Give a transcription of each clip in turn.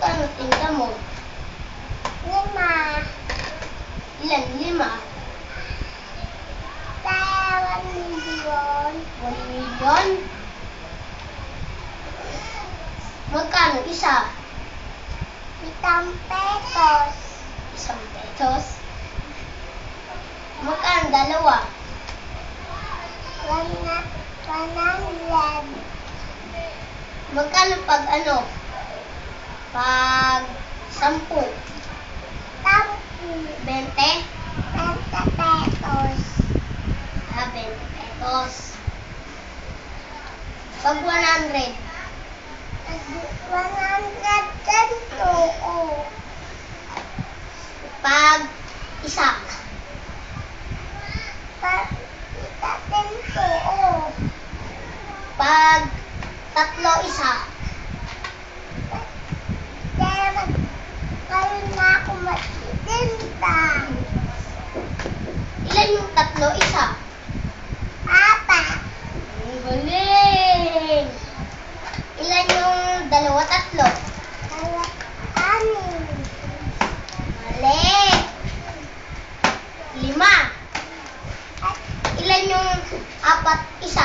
Magkano tinda mo? 5. Ilan? 5? Kaya 1 million. 1 million? Magkano isa? 7 pesos. 1 pesos? Magkano dalawa? 100. Magkano pag ano? Pag 10? 10. 20? 20 pesos. 20 pesos. Pag 100? 110. Pag isa? Pag 3 isa? Kaya magkaroon na ako magtitinda. Ilan yung 3 isa? 4. Ang galing! Ilan yung 2 3? 6. Mali! 5. Ilan yung 4 isa?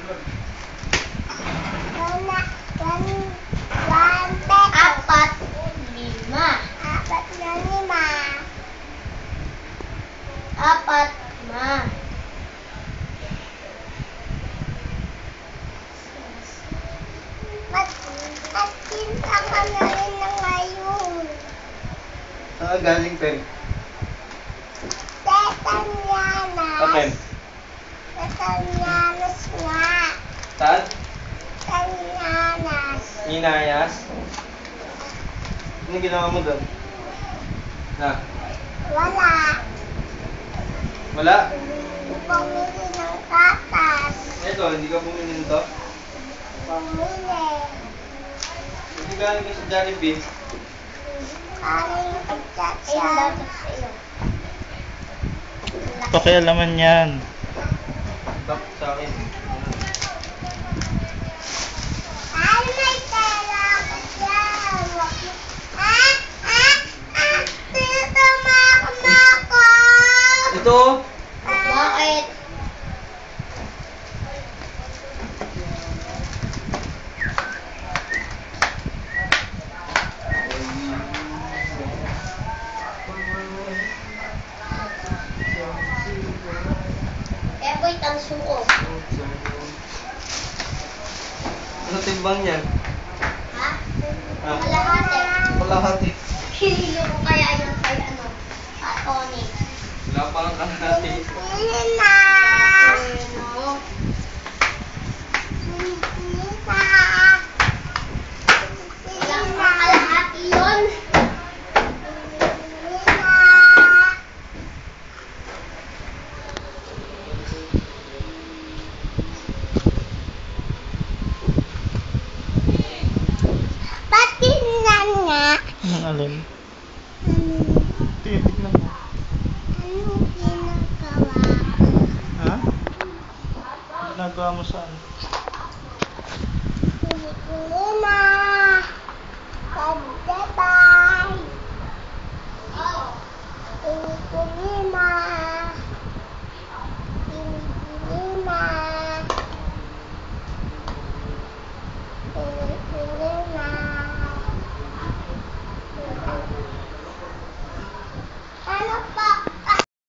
1 pesos. 4, 5. 4 na 5. 4, 5. Magtinda ka na rin na ngayon. Saan galing, Pen? Tetanyanas. Apen? Tetanyanas nga. Saan? Tetanyanas. Inayas? Ano ginawa mo doon? Na? Wala. Wala? Pumili ng katas. Ito, hindi ka bumili nito? Pumili. Hindi galing ka sa Jollibee. Kaling Ayun pagtsatsa. dapat sa iyo. Pakialaman yan. Tap sa akin. Ay, may pera ako dyan. Dito, mako. Ito! Bakit? Eh, boy, tansuko. Ano timbang yan? Ha? Ah. Kalahati. Kalahati. Kilo ko kaya yun kay ano? Tony. Wala pa ang kalahati. Pili na. Ano? Pili na. Wala pa kalahati yun. Pili na. Pati na nga. Anong alin? Ano Tignan mo. ginagawa ko? Ha? Ginagawa mo saan?